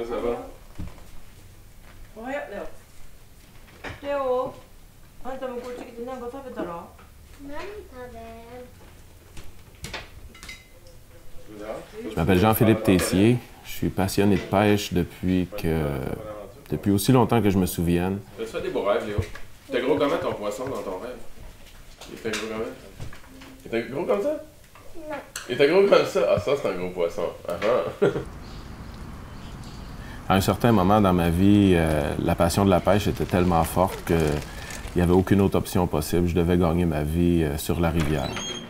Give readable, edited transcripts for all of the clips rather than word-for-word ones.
ça va? おはようだよ。レオ、あんたもこっち来て何か食べたら？ 何食べ？ Je m'appelle Jean-Philippe Tessier. Je suis passionné de pêche depuis aussi longtemps que je me souvienne. Tu fais des beaux rêves, Léo. Il était gros comment ton poisson dans ton rêve? Il était gros comment? Il était gros comme ça? Non. Il était gros comme ça? Ah, ça, c'est un gros poisson. Ah, ah. À un certain moment dans ma vie, la passion de la pêche était tellement forte qu'il n'y avait aucune autre option possible. Je devais gagner ma vie sur la rivière.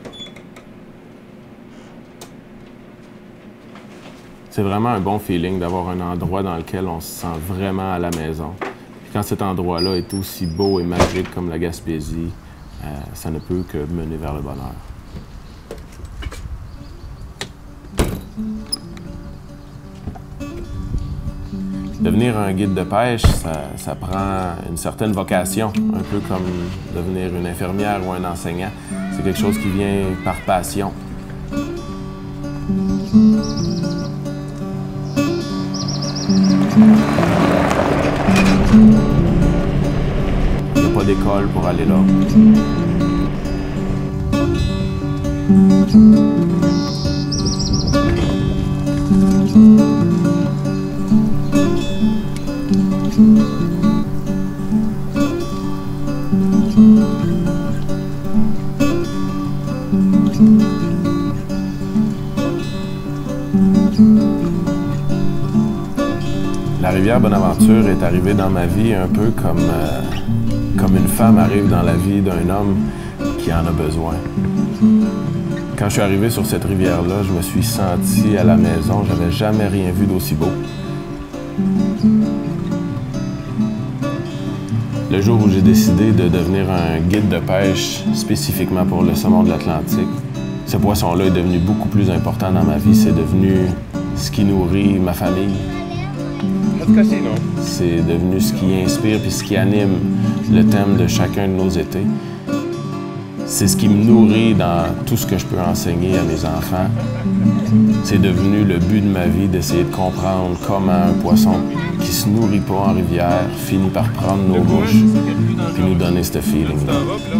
C'est vraiment un bon feeling d'avoir un endroit dans lequel on se sent vraiment à la maison. Puis quand cet endroit-là est aussi beau et magique comme la Gaspésie, ça ne peut que mener vers le bonheur. Devenir un guide de pêche, ça prend une certaine vocation, un peu comme devenir une infirmière ou un enseignant. C'est quelque chose qui vient par passion. Il n'y a pas d'école pour aller là. La rivière Bonaventure est arrivée dans ma vie un peu comme une femme arrive dans la vie d'un homme qui en a besoin. Quand je suis arrivé sur cette rivière-là, je me suis senti à la maison. J'avais jamais rien vu d'aussi beau. Le jour où j'ai décidé de devenir un guide de pêche spécifiquement pour le saumon de l'Atlantique, ce poisson-là est devenu beaucoup plus important dans ma vie. C'est devenu ce qui nourrit ma famille. C'est devenu ce qui inspire et ce qui anime le thème de chacun de nos étés. C'est ce qui me nourrit dans tout ce que je peux enseigner à mes enfants. C'est devenu le but de ma vie d'essayer de comprendre comment un poisson qui se nourrit pas en rivière finit par prendre nos bouches puis nous donner ce feeling-là.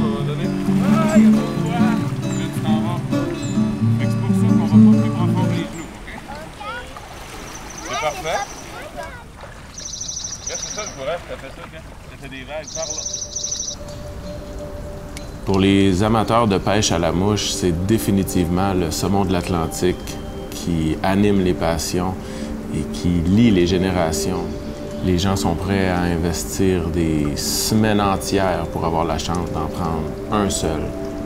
C'est parfait? C'est ça, je pourrais, t'as fait ça, t'as fait des vagues par là. Pour les amateurs de pêche à la mouche, c'est définitivement le saumon de l'Atlantique qui anime les passions et qui lie les générations. Les gens sont prêts à investir des semaines entières pour avoir la chance d'en prendre un seul.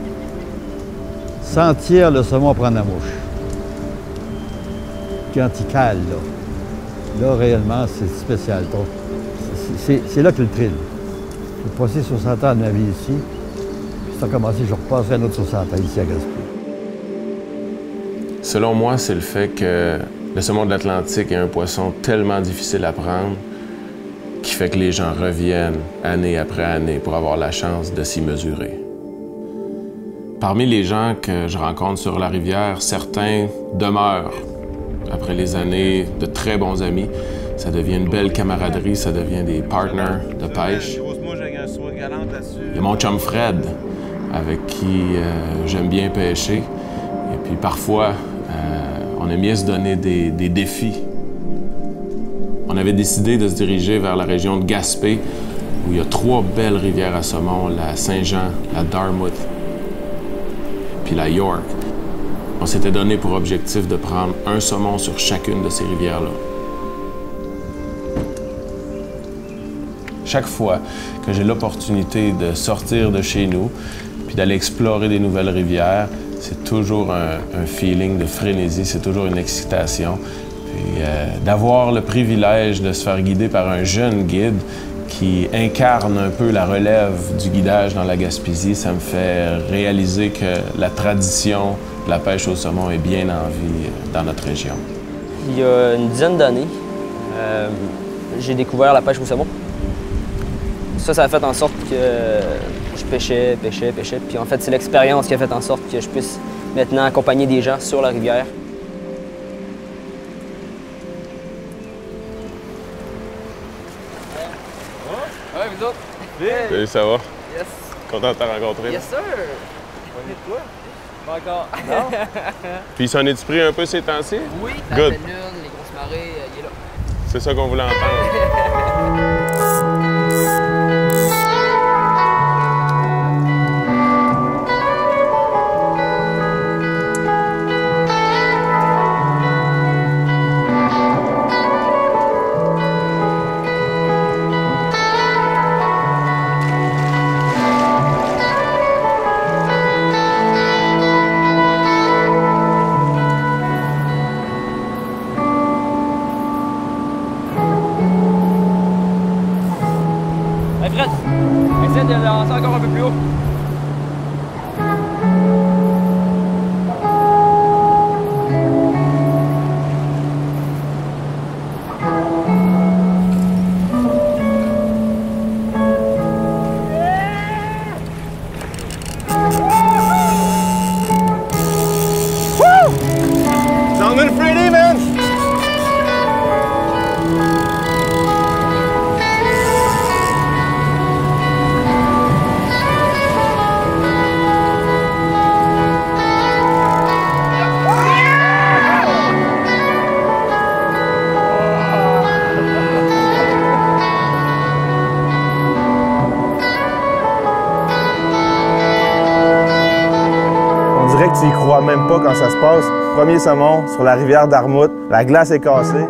Sentir le saumon prendre la mouche. Quand il cale, là. Là, réellement, c'est spécial. C'est là que le thrill. J'ai passé 60 ans de ma vie ici. Puis ça a commencé, je repasserai un autre 60 ans ici à Gaspé. Selon moi, c'est le fait que le saumon de l'Atlantique est un poisson tellement difficile à prendre qui fait que les gens reviennent année après année pour avoir la chance de s'y mesurer. Parmi les gens que je rencontre sur la rivière, certains demeurent après les années de très bons amis. Ça devient une belle camaraderie, ça devient des partners de pêche. Il y a mon chum Fred, avec qui j'aime bien pêcher. Et puis parfois, on aime bien se donner des défis. On avait décidé de se diriger vers la région de Gaspé, où il y a 3 belles rivières à saumon, la Saint-Jean, la Dartmouth, puis la York. On s'était donné pour objectif de prendre un saumon sur chacune de ces rivières-là. Chaque fois que j'ai l'opportunité de sortir de chez nous puis d'aller explorer des nouvelles rivières, c'est toujours un feeling de frénésie, c'est toujours une excitation. Puis d'avoir le privilège de se faire guider par un jeune guide qui incarne un peu la relève du guidage dans la Gaspésie, ça me fait réaliser que la tradition de la pêche au saumon est bien en vie dans notre région. Il y a une dizaine d'années, j'ai découvert la pêche au saumon. Ça a fait en sorte que je pêchais. Puis en fait, c'est l'expérience qui a fait en sorte que je puisse maintenant accompagner des gens sur la rivière. Salut, ça va? Yes. Content de te rencontrer. Yes, sir. Et toi? Pas encore. Non? Puis, s'en est-tu pris un peu ces temps-ci? Oui, la Good. pleine lune, les grosses marées, il est là. C'est ça qu'on voulait entendre. Hey Fred, essaie de lancer encore un peu plus haut. Sounding pretty, man! On dirait que tu y crois même pas quand ça se passe. Premier saumon sur la rivière d'Armouth, la glace est cassée.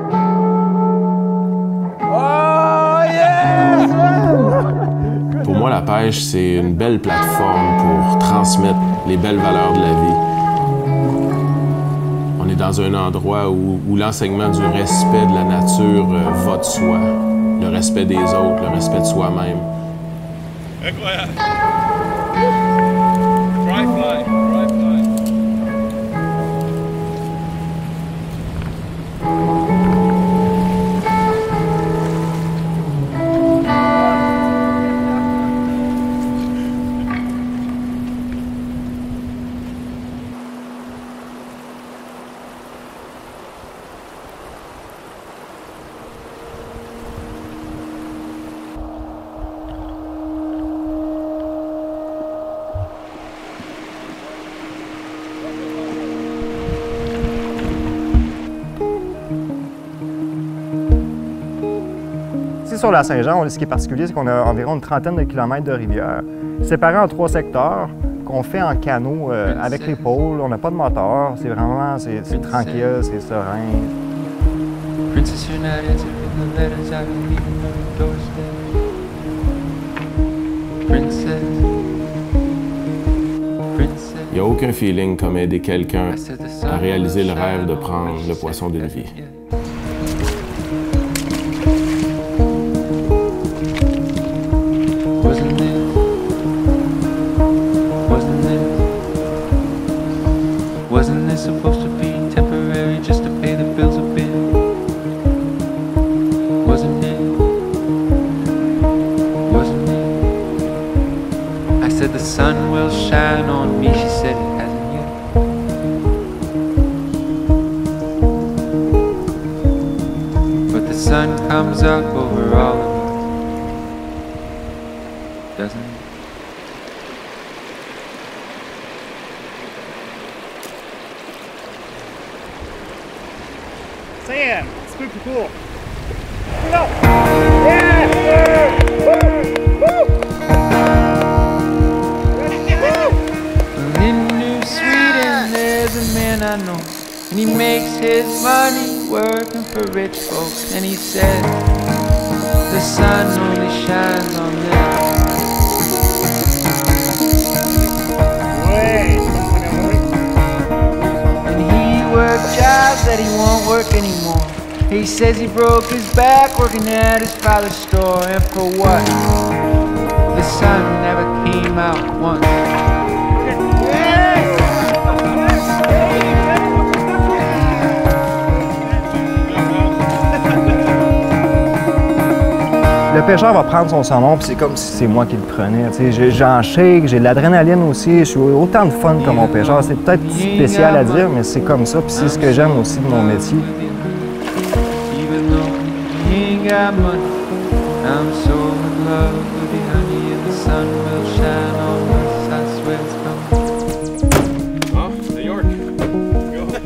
Pour moi, la pêche, c'est une belle plateforme pour transmettre les belles valeurs de la vie. On est dans un endroit où l'enseignement du respect de la nature va de soi. Le respect des autres, le respect de soi-même. Incroyable! Dry fly, dry fly. Ici, sur la Saint-Jean, ce qui est particulier, c'est qu'on a environ une trentaine de kilomètres de rivière, séparés en 3 secteurs, qu'on fait en canot avec les pôles. On n'a pas de moteur, c'est vraiment c'est tranquille, c'est serein. Princess United, the letters I leave on your doorstep. Princess, princess. Il n'y a aucun feeling comme aider quelqu'un à réaliser le rêve de prendre le poisson d'une vie. Wasn't this supposed to be temporary just to pay the bills a bit? Wasn't it? Wasn't it? I said the sun will shine on me, she said it hasn't yet. But the sun comes up over all of us, doesn't it? Sam, un petit peu plus court. In New Sweden, there's a man I know, and he makes his money working for rich folks. And he says the sun only shines on them. And he worked jobs that he won't work anymore. He says he broke his back working at his father's store, and for what? The sun never came out once. Le pêcheur va prendre son saumon, puis c'est comme si c'est moi qui le prenais. J'en shake, j'ai de l'adrénaline aussi, je suis autant de fun que mon pêcheur. C'est peut-être spécial à dire, mais c'est comme ça, puis c'est ce que j'aime aussi de mon métier. Even though he ain't got money, I'm so in love with the honey. the sun will shine on us, I swear it's coming. Ah, New York. Go.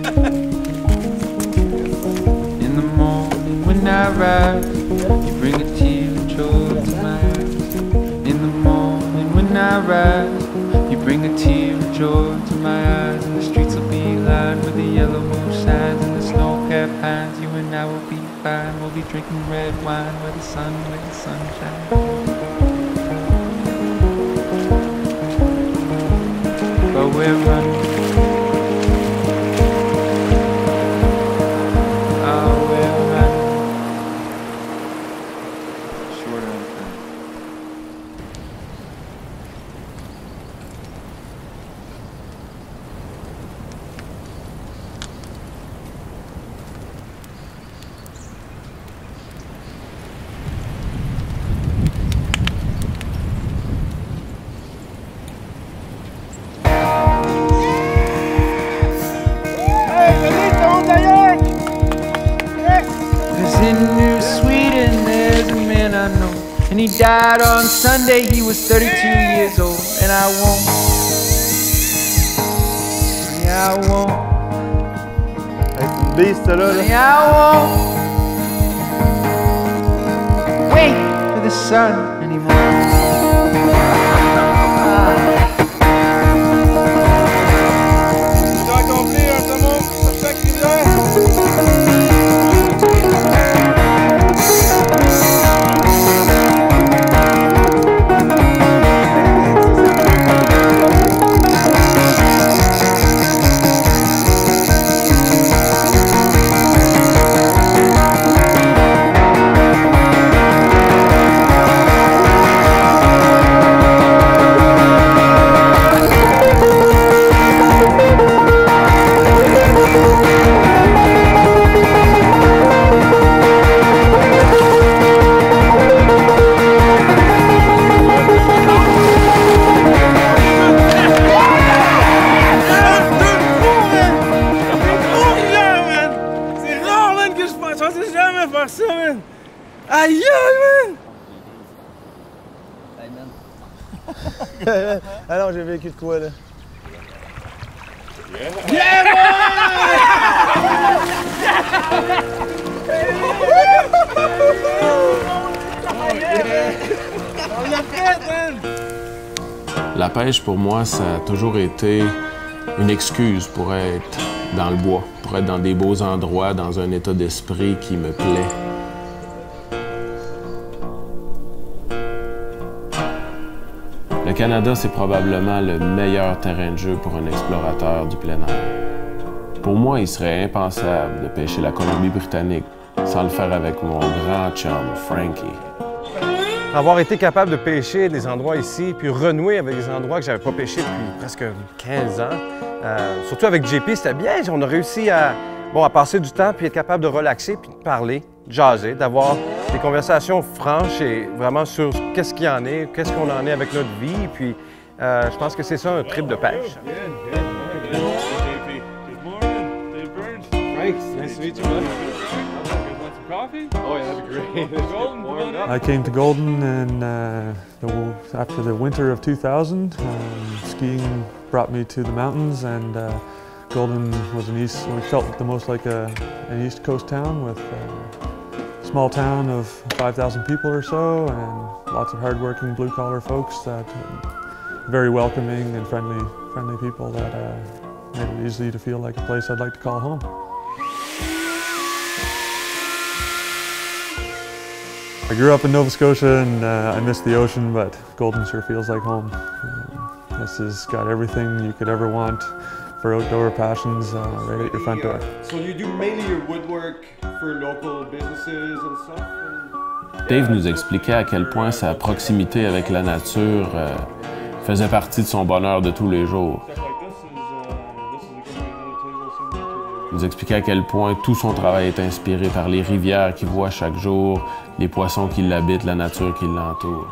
In the morning when I rise, you bring a tear of joy to my eyes. In the morning when I rise, you bring a tear of joy to my eyes. And the streets will be lined with the yellow moon shines and the snow-capped pines. You and I will be fine, we'll be drinking red wine where the sun shines. But we're running. Oh, we're running. Short on time. Cause in New Sweden there's a man I know, and he died on Sunday, he was 32 years old. And I won't, yeah I won't, Avec une bise, ça là. yeah I won't wait for the sun anymore. J'ai accompli un saumon sur chaque rivière. Aïe, man! Ah non, j'ai vécu de quoi, là? La pêche, pour moi, ça a toujours été une excuse pour être dans le bois, pour être dans des beaux endroits, dans un état d'esprit qui me plaît. Le Canada, c'est probablement le meilleur terrain de jeu pour un explorateur du plein air. Pour moi, il serait impensable de pêcher la Colombie-Britannique sans le faire avec mon grand chum, Frankie. Avoir été capable de pêcher des endroits ici, puis renouer avec des endroits que j'avais pas pêché depuis presque 15 ans, surtout avec JP, c'était bien. On a réussi à passer du temps, puis être capable de relaxer, puis de parler, de jaser, d'avoir des conversations franches et vraiment sur qu'est-ce qu'il y en est, qu'est-ce qu'on en est avec notre vie. Puis je pense que c'est ça un trip de pêche. I came to Golden and after the winter of 2000, skiing brought me to the mountains, and Golden was we felt the most like an East Coast town with a small town of 5,000 people or so, and lots of hardworking blue-collar folks that very welcoming and friendly people that made it easy to feel like a place I'd like to call home. I grew up in Nova Scotia and I miss the ocean, but Golden sure feels like home. This has got everything you could ever want for outdoor passions right at your front door. So you do mainly your woodwork for local businesses and stuff? Dave nous expliquait à quel point sa proximité avec la nature faisait partie de son bonheur de tous les jours. Il nous expliquait à quel point tout son travail est inspiré par les rivières qu'il voit chaque jour, les poissons qui l'habitent, la nature qui l'entoure.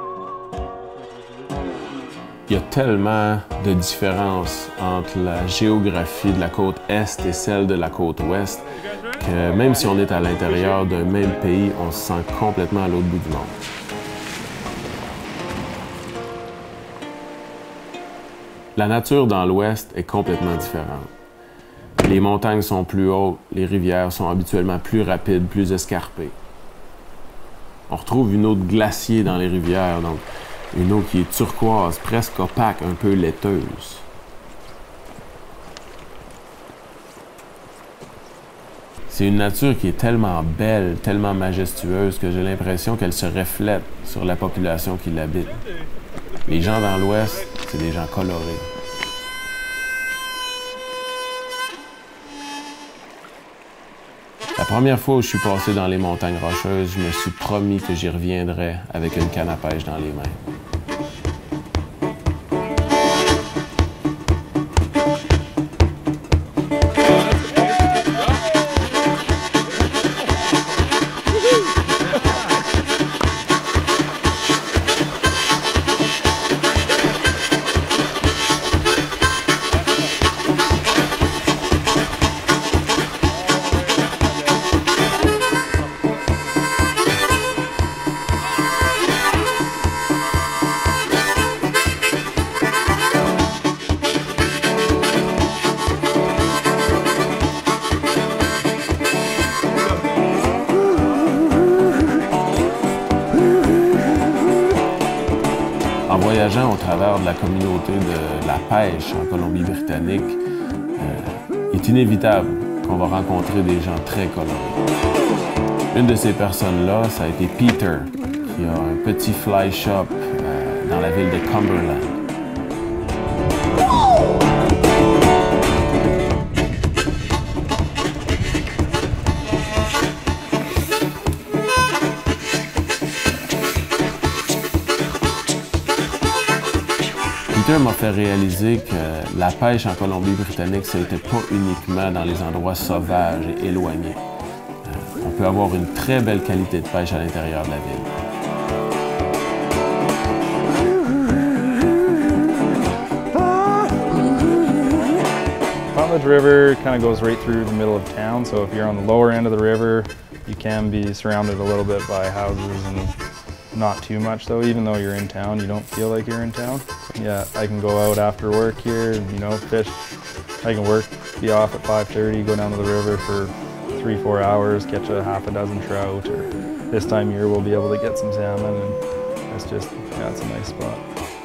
Il y a tellement de différences entre la géographie de la côte Est et celle de la côte Ouest que même si on est à l'intérieur d'un même pays, on se sent complètement à l'autre bout du monde. La nature dans l'Ouest est complètement différente. Les montagnes sont plus hautes, les rivières sont habituellement plus rapides, plus escarpées. On retrouve une eau de glacier dans les rivières, donc une eau qui est turquoise, presque opaque, un peu laiteuse. C'est une nature qui est tellement belle, tellement majestueuse que j'ai l'impression qu'elle se reflète sur la population qui l'habite. Les gens dans l'Ouest, c'est des gens colorés. La première fois où je suis passé dans les montagnes rocheuses, je me suis promis que j'y reviendrais avec une canne à pêche dans les mains. En voyageant au travers de la communauté de la pêche en Colombie-Britannique, il est inévitable qu'on va rencontrer des gens très colorés. Une de ces personnes-là, ça a été Peter, qui a un petit fly shop dans la ville de Cumberland. Peter m'a fait réaliser que la pêche en Colombie-Britannique, ce n'était pas uniquement dans les endroits sauvages et éloignés. On peut avoir une très belle qualité de pêche à l'intérieur de la ville. Potledge River kind of goes right through the middle of town, so if you're on the lower end of the river, you can be surrounded a little bit by houses and not too much though. Even though you're in town, you don't feel like you're in town. Yeah, I can go out after work here, you know, fish. I can be off at 5:30, go down to the river for 3-4 hours, catch a half a dozen trout, or this time of year we'll be able to get some salmon, and it's just, yeah, it's a nice spot.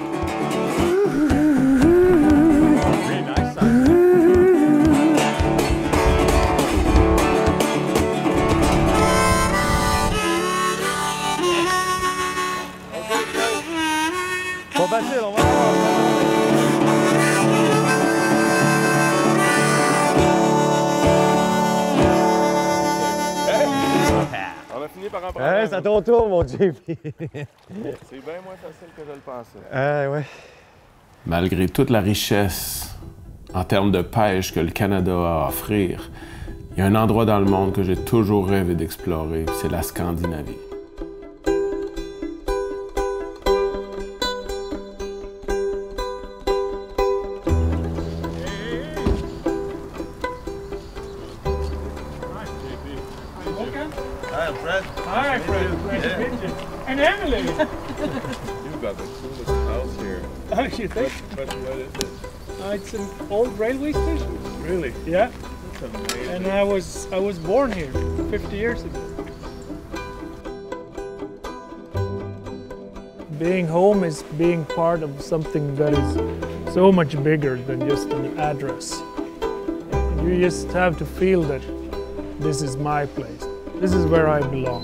Facile, on va On a fini par en prendre. Hey, c'est à ton tour, mon JP. C'est bien moins facile que je le pensais. Ouais. Malgré toute la richesse en termes de pêche que le Canada a à offrir, il y a un endroit dans le monde que j'ai toujours rêvé d'explorer, c'est la Scandinavie. Hi, Fred. Hi, Fred. Nice to meet you. And Emily. You've got the coolest house here. Oh, you think? What is it? It's an old railway station. Really? Yeah. That's amazing. And I was born here 50 years ago. Being home is being part of something that is so much bigger than just an address. You just have to feel that this is my place. This is where I belong.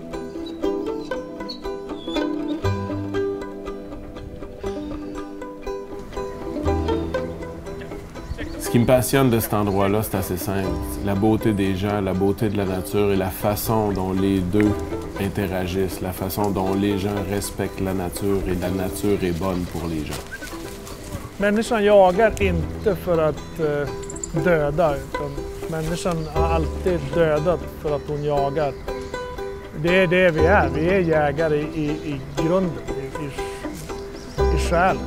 Ce qui me passionne de cet endroit-là, c'est assez simple. La beauté des gens, la beauté de la nature et la façon dont les deux interagissent, la façon dont les gens respectent la nature et la nature est bonne pour les gens. Människan jagar inte för att döda, utan människan har alltid dödat för att hon jagar. Det är det vi är. Vi är jägare i grunden, i själen.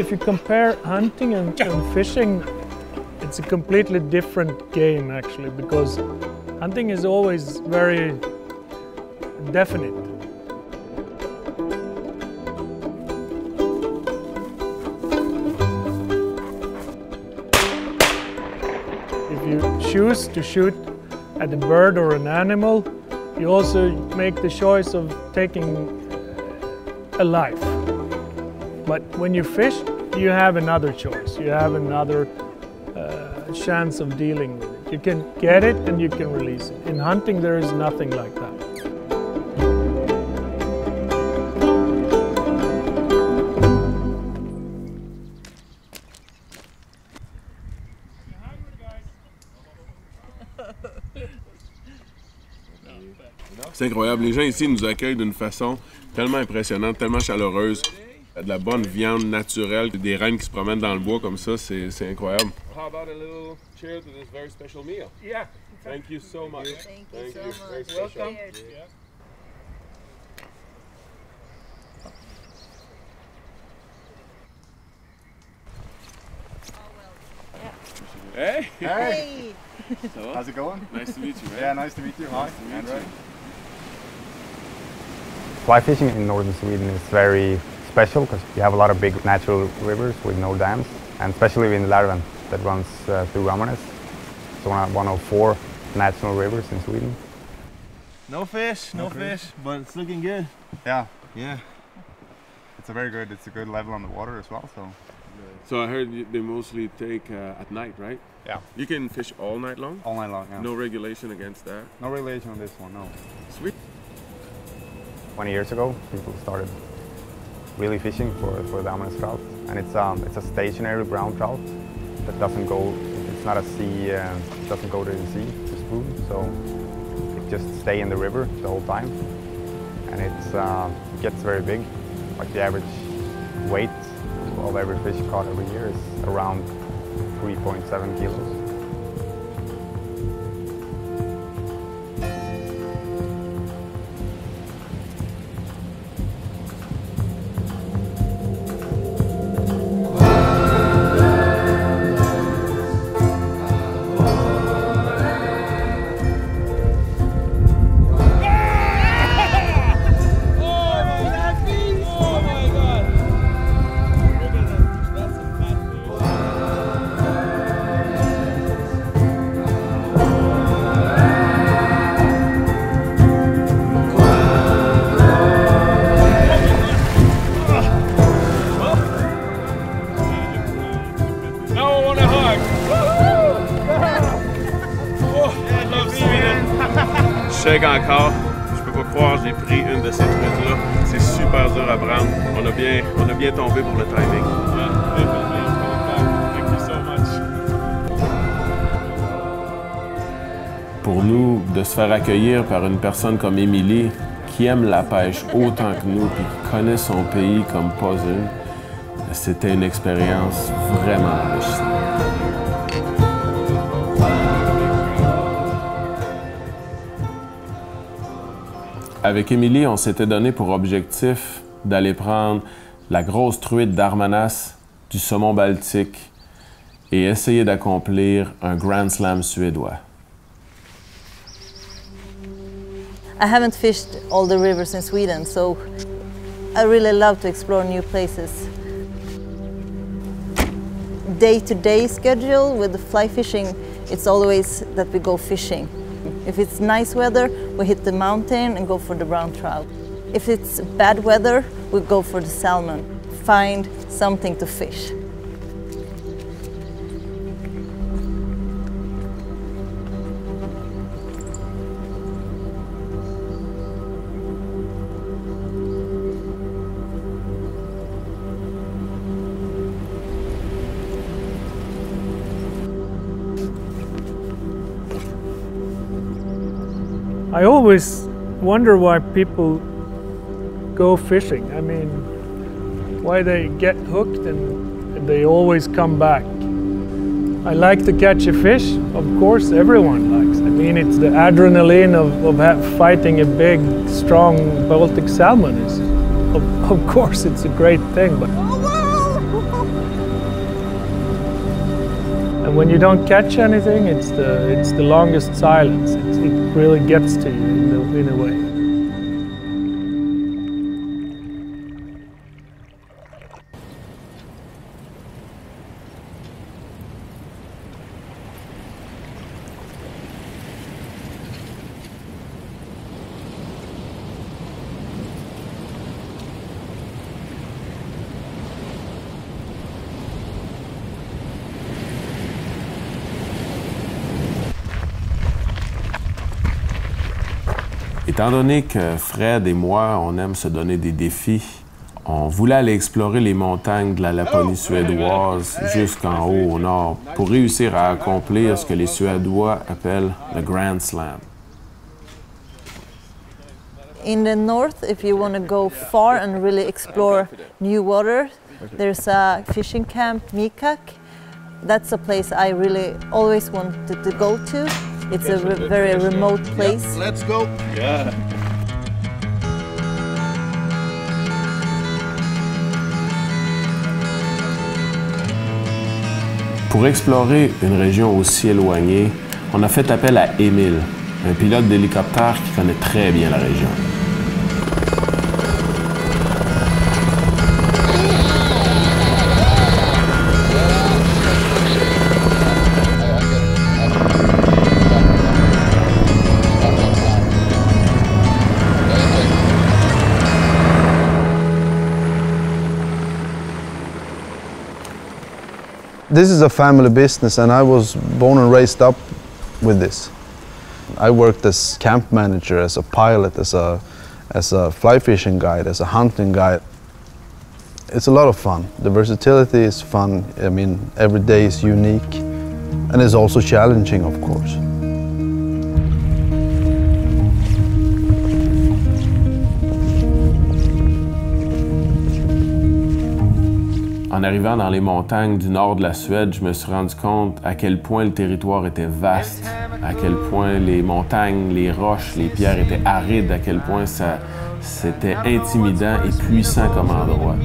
if you compare hunting and fishing, it's a completely different game actually, because hunting is always very definite. If you choose to shoot at a bird or an animal, you also make the choice of taking a life. But when you fish, you have another choice. You have another chance of dealing with it. You can get it and you can release it. In hunting, there is nothing like that. C'est incroyable. Les gens ici nous accueillent d'une façon tellement impressionnante, tellement chaleureuse. De la bonne viande naturelle, des rennes qui se promènent dans le bois comme ça, c'est incroyable. How about a little cheer to this very special meal? Yeah. Thank you so much. Thank you so much. Very Welcome. Hey! Hey! Ça va? How's it going? Nice to meet you, man. Yeah, nice to meet you. Hi, Andrew. Fly fishing in northern Sweden is very special because you have a lot of big natural rivers with no dams, and especially in Lärven that runs through Ammarnäs. It's one of 4 natural rivers in Sweden. No fish, no fish, but it's looking good. Yeah. Yeah. It's a good level on the water as well, so. So I heard they mostly take at night, right? Yeah. You can fish all night long? All night long, yeah. No regulation against that? No regulation on this one, no. Sweet. 20 years ago, people started really fishing for the Ammarnäs trout, and it's a stationary brown trout that doesn't go. It's not a sea. It doesn't go to the sea to spoon, so it just stays in the river the whole time, and it gets very big. Like the average weight of every fish caught every year is around 3.7 kilos. Je shake encore. Je peux pas croire que j'ai pris une de ces truites-là. C'est super dur à prendre. On a bien tombé pour le timing. Thank you so much. Pour nous, de se faire accueillir par une personne comme Émilie, qui aime la pêche autant que nous et qui connaît son pays comme pas une, c'était une expérience vraiment enrichissante. Avec Émilie, on s'était donné pour objectif d'aller prendre la grosse truite d'Armanas, du saumon baltique et essayer d'accomplir un Grand Slam suédois. I haven't fished all the rivers in Sweden, so I really love to explore new places. Day-to-day schedule with the fly fishing, it's always that we go fishing. If it's nice weather, we hit the mountain and go for the brown trout. If it's bad weather, we go for the salmon. Find something to fish. I always wonder why people go fishing. I mean, why they get hooked and they always come back. I like to catch a fish, of course everyone likes. I mean, it's the adrenaline of fighting a big, strong Baltic salmon. Of course it's a great thing, but When you don't catch anything, it's the longest silence. It really gets to you in a way. Étant donné que Fred et moi, on aime se donner des défis, on voulait aller explorer les montagnes de la Laponie suédoise jusqu'en haut au nord pour réussir à accomplir ce que les Suédois appellent le Grand Slam. In the north, if you want to go far and really explore new water, there's a fishing camp, Mikak. That's a place I really always wanted to go to. It's a very remote place. Yep, let's go. Yeah. Pour explorer une région aussi éloignée, on a fait appel à Émile, un pilote d'hélicoptère qui connaît très bien la région. This is a family business and I was born and raised up with this. I worked as camp manager, as a pilot, as a fly fishing guide, as a hunting guide. It's a lot of fun. The versatility is fun. I mean, every day is unique and it's also challenging, of course. En arrivant dans les montagnes du nord de la Suède, je me suis rendu compte à quel point le territoire était vaste, à quel point les montagnes, les roches, les pierres étaient arides, à quel point c'était intimidant et puissant comme endroit.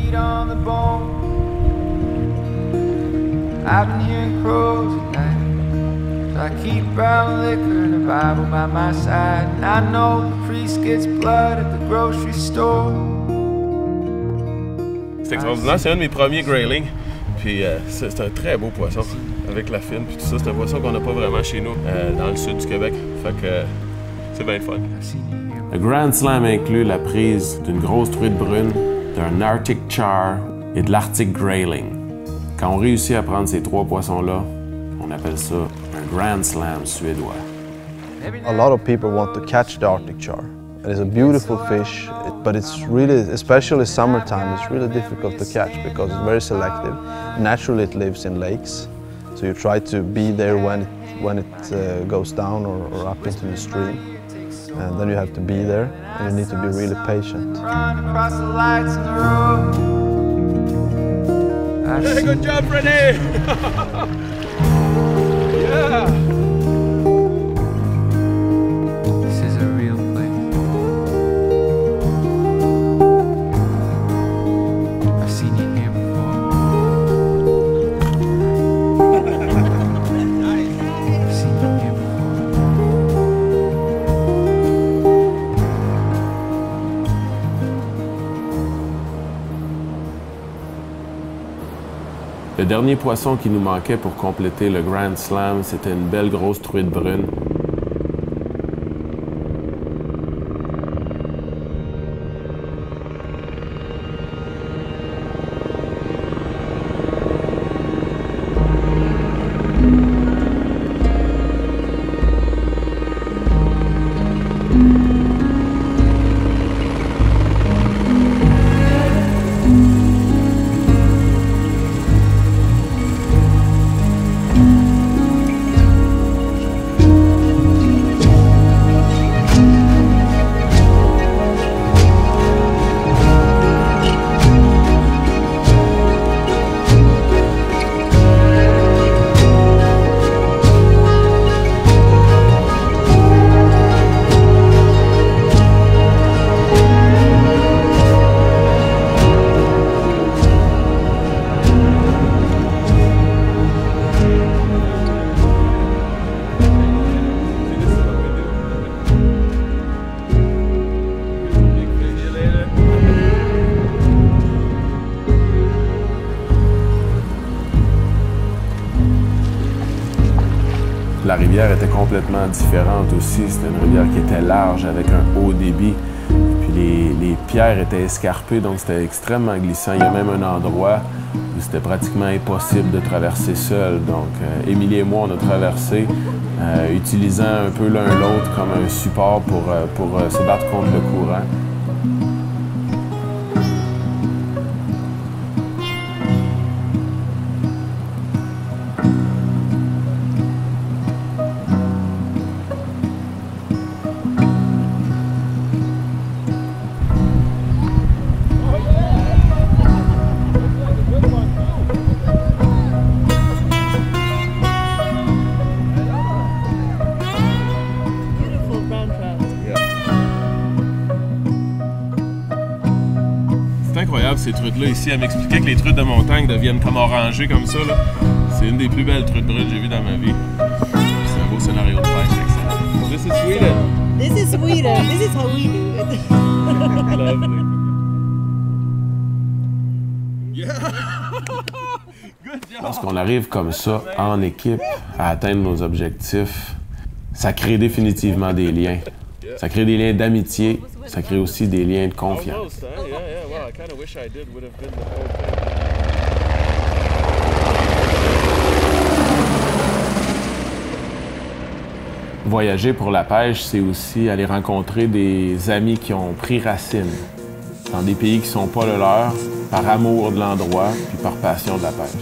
C'est extraordinaire, c'est un de mes premiers grayling. Puis c'est un très beau poisson avec la fine puis tout ça. C'est un poisson qu'on n'a pas vraiment chez nous dans le sud du Québec. Fait que c'est bien le fun. Le Grand Slam inclut la prise d'une grosse truite brune, d'un Arctic char et de l'Arctic grayling. Quand on réussit à prendre ces trois poissons-là, on appelle ça un Grand Slam suédois. A lot of people want to catch the Arctic char. It's a beautiful fish, but it's really, especially summertime, it's really difficult to catch because it's very selective. Naturally it lives in lakes, so you try to be there when it goes down or up into the stream. And then you have to be there, and you need to be really patient. Hey, good job, René! Yeah! Le dernier poisson qui nous manquait pour compléter le Grand Slam, c'était une belle grosse truite brune. la rivière était complètement différente aussi. C'était une rivière qui était large avec un haut débit. Puis les pierres étaient escarpées, donc c'était extrêmement glissant. Il y a même un endroit où c'était pratiquement impossible de traverser seul. Donc, Émilie et moi, on a traversé, utilisant un peu l'un l'autre comme un support pour se battre contre le courant. C'est incroyable ces truites-là ici. Elle m'expliquait que les truites de montagne deviennent comme orangées comme ça. C'est une des plus belles truites brutes que j'ai vues dans ma vie. C'est un beau scénario de pêche, excellent. This is Sweden. This is Sweden. This is how we do it. Lovely. Lorsqu'on arrive comme ça, en équipe, à atteindre nos objectifs, ça crée définitivement des liens. Ça crée des liens d'amitié, ça crée aussi des liens de confiance. Voyager pour la pêche, c'est aussi aller rencontrer des amis qui ont pris racine dans des pays qui ne sont pas le leur, par amour de l'endroit, puis par passion de la pêche.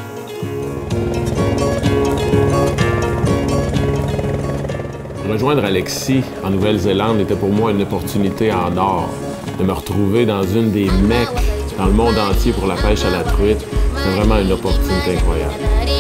Rejoindre Alexis en Nouvelle-Zélande était pour moi une opportunité en or. De me retrouver dans une des mecs dans le monde entier pour la pêche à la truite, c'est vraiment une opportunité incroyable.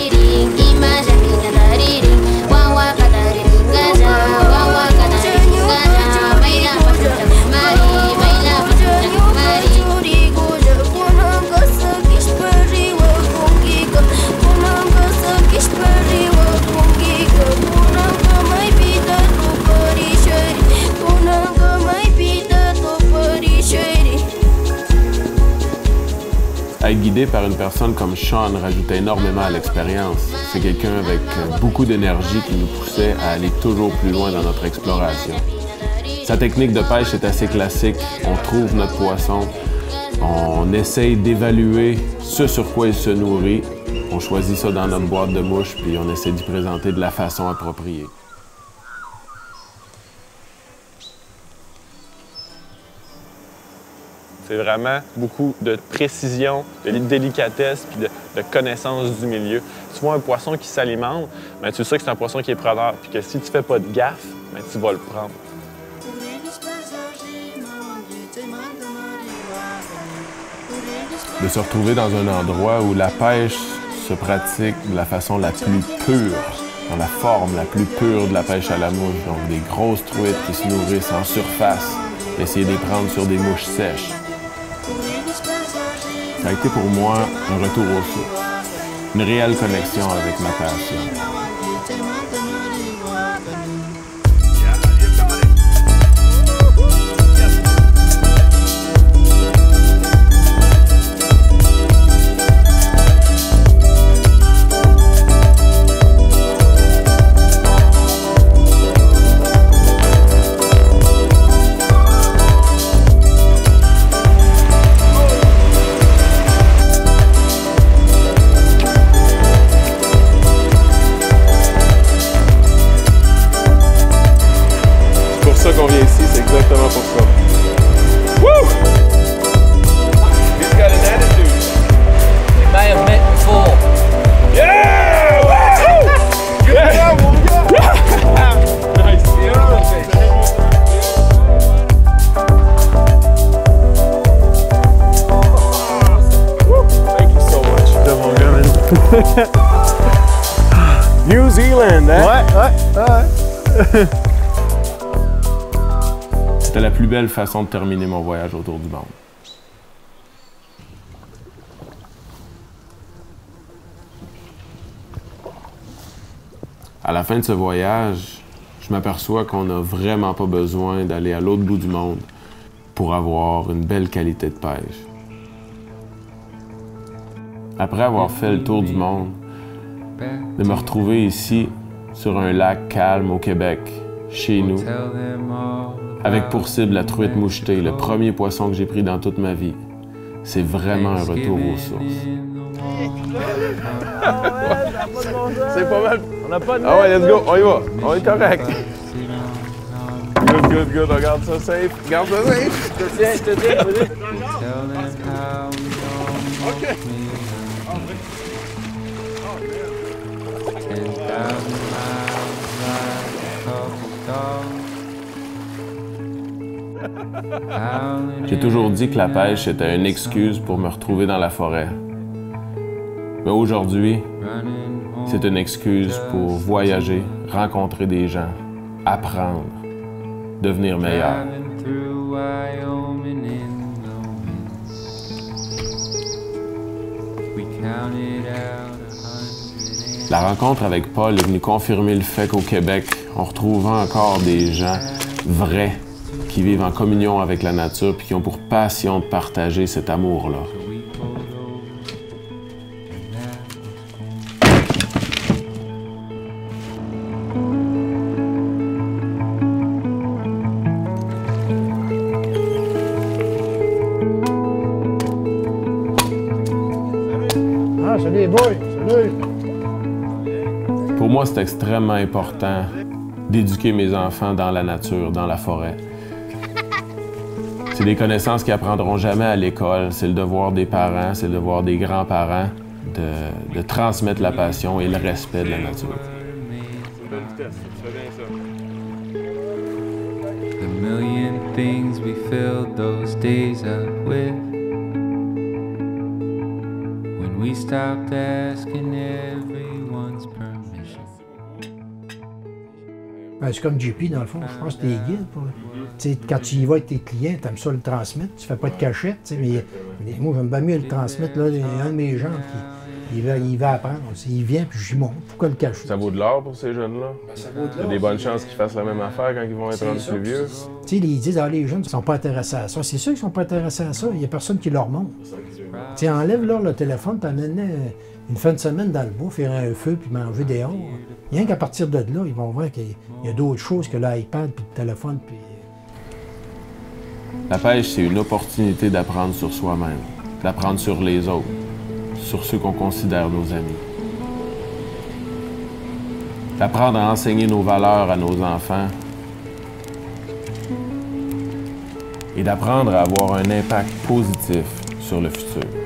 Être guidé par une personne comme Sean rajoutait énormément à l'expérience. C'est quelqu'un avec beaucoup d'énergie qui nous poussait à aller toujours plus loin dans notre exploration. Sa technique de pêche est assez classique. On trouve notre poisson, on essaye d'évaluer ce sur quoi il se nourrit, on choisit ça dans notre boîte de mouches, puis on essaie d'y présenter de la façon appropriée. C'est vraiment beaucoup de précision, de délicatesse puis de connaissance du milieu. Tu vois un poisson qui s'alimente, ben, tu sais que c'est un poisson qui est preneur, puis que si tu fais pas de gaffe, ben, tu vas le prendre. De se retrouver dans un endroit où la pêche se pratique de la façon la plus pure, dans la forme la plus pure de la pêche à la mouche, donc des grosses truites qui se nourrissent en surface, essayer de les prendre sur des mouches sèches. Ça a été pour moi un retour aux sources, une réelle connexion avec ma passion. C'est pour ça qu'on vient ici, c'est exactement pour ça. Woo! He's got an attitude. We may have met before. Yeah! Woo! Good job, mon gars! Nice. Thank you so much. De mon gars, man. New Zealand, hein? Ouais. C'était la plus belle façon de terminer mon voyage autour du monde. À la fin de ce voyage, je m'aperçois qu'on n'a vraiment pas besoin d'aller à l'autre bout du monde pour avoir une belle qualité de pêche. Après avoir fait le tour du monde, de me retrouver ici sur un lac calme au Québec, chez nous, avec pour cible la truite mouchetée, le premier poisson que j'ai pris dans toute ma vie. C'est vraiment un retour aux sources. C'est pas mal. On n'a pas de Ah ouais, let's go, on y va. On est correct. Good, on garde ça safe. Garde ça safe. Je te tiens, vas-y. OK. J'ai toujours dit que la pêche était une excuse pour me retrouver dans la forêt. Mais aujourd'hui, c'est une excuse pour voyager, rencontrer des gens, apprendre, devenir meilleur. La rencontre avec Paul est venue confirmer le fait qu'au Québec, on retrouve encore des gens vrais qui vivent en communion avec la nature et qui ont pour passion de partager cet amour-là. Ah, salut les boys, salut! Pour moi, c'est extrêmement important d'éduquer mes enfants dans la nature, dans la forêt. C'est des connaissances qu'ils apprendront jamais à l'école. C'est le devoir des parents, c'est le devoir des grands-parents de transmettre la passion et le respect de la nature. The million things we filled those days up with. When we stopped asking everyone's permission. Ben, c'est comme JP, dans le fond. Je pense que t'es guide. Quand tu y vas avec tes clients, tu aimes ça le transmettre. Tu fais pas de cachette. Mais moi, j'aime bien mieux le transmettre. Là, un de mes gens, il va apprendre. Il vient, puis j'y monte. Pourquoi le cacher? Ça vaut de l'or pour ces jeunes-là. Il y a des bonnes chances qu'ils fassent la même affaire quand ils vont être rendus plus vieux. Ils disent, les jeunes ne sont pas intéressés à ça. C'est sûr qu'ils ne sont pas intéressés à ça. Il n'y a personne qui leur montre. Enlève-leur le téléphone, puis amène une fin de semaine dans le bois, faire un feu, puis manger dehors. Rien qu'à partir de là, ils vont voir qu'il y a d'autres choses que l'iPad, puis le téléphone, puis... La pêche, c'est une opportunité d'apprendre sur soi-même, d'apprendre sur les autres, sur ceux qu'on considère nos amis. D'apprendre à enseigner nos valeurs à nos enfants et d'apprendre à avoir un impact positif sur le futur.